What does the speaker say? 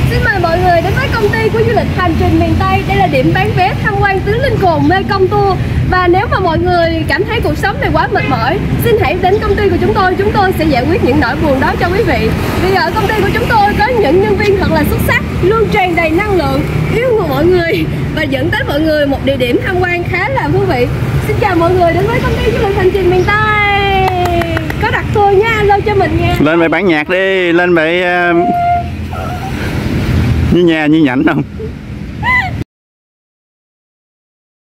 Xin mời mọi người đến với công ty của du lịch Hành Trình Miền Tây. Đây là điểm bán vé tham quan Tứ Linh Cồn Mê Công Tour. Và nếu mà mọi người cảm thấy cuộc sống này quá mệt mỏi, xin hãy đến công ty của chúng tôi sẽ giải quyết những nỗi buồn đó cho quý vị. Vì ở công ty của chúng tôi có những nhân viên thật là xuất sắc, luôn tràn đầy năng lượng, yêu mọi người và dẫn tới mọi người một địa điểm tham quan khá là thú vị. Xin chào mọi người đến với công ty du lịch Hành Trình Miền Tây. Có đặt tour nha, alo cho mình nha. Lên bài bản nhạc đi, lên bài như nhà như nhảnh không?